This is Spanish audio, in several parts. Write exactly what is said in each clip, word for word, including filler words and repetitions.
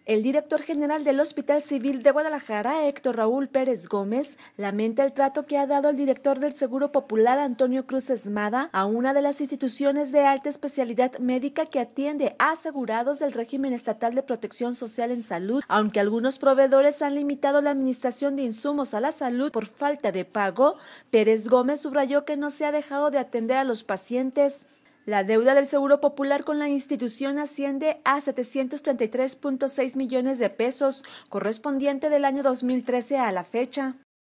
El director general del Hospital Civil de Guadalajara, Héctor Raúl Pérez Gómez, lamenta el trato que ha dado el director del Seguro Popular, Antonio Cruz Esmada, a una de las instituciones de alta especialidad médica que atiende a asegurados del régimen estatal de protección social en salud. Aunque algunos proveedores han limitado la administración de insumos a la salud por falta de pago, Pérez Gómez subrayó que no se ha dejado de atender a los pacientes. La deuda del Seguro Popular con la institución asciende a setecientos treinta y tres punto seis millones de pesos, correspondiente del año dos mil trece a la fecha.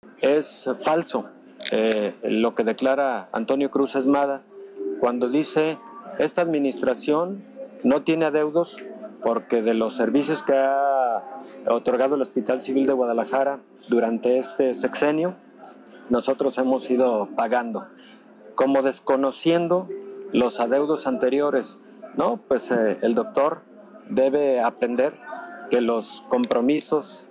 Es falso eh, lo que declara Antonio Cruz Esmada cuando dice esta administración no tiene adeudos porque de los servicios que ha otorgado el Hospital Civil de Guadalajara durante este sexenio, nosotros hemos ido pagando, como desconociendo los adeudos anteriores. No, pues eh, el doctor debe aprender que los compromisos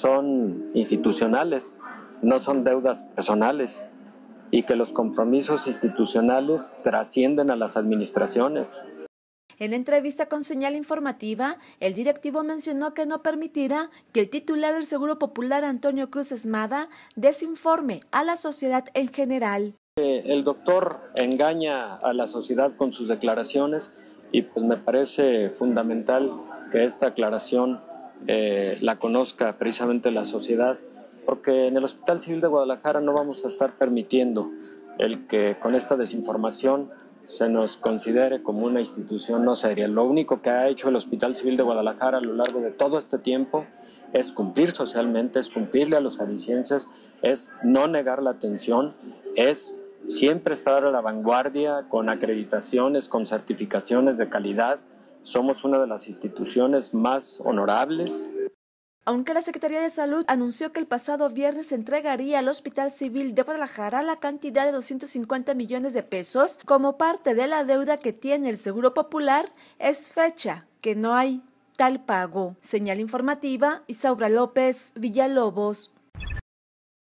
son institucionales, no son deudas personales, y que los compromisos institucionales trascienden a las administraciones. En la entrevista con Señal Informativa, el directivo mencionó que no permitirá que el titular del Seguro Popular, Antonio Cruz Esmada, desinforme a la sociedad en general. El doctor engaña a la sociedad con sus declaraciones y pues me parece fundamental que esta aclaración eh, la conozca precisamente la sociedad, porque en el Hospital Civil de Guadalajara no vamos a estar permitiendo el que con esta desinformación se nos considere como una institución no seria. Lo único que ha hecho el Hospital Civil de Guadalajara a lo largo de todo este tiempo es cumplir socialmente, es cumplirle a los jaliscienses, es no negar la atención, es siempre estar a la vanguardia con acreditaciones, con certificaciones de calidad. Somos una de las instituciones más honorables. Aunque la Secretaría de Salud anunció que el pasado viernes entregaría al Hospital Civil de Guadalajara la cantidad de doscientos cincuenta millones de pesos como parte de la deuda que tiene el Seguro Popular, es fecha que no hay tal pago. Señal Informativa, Isaura López Villalobos.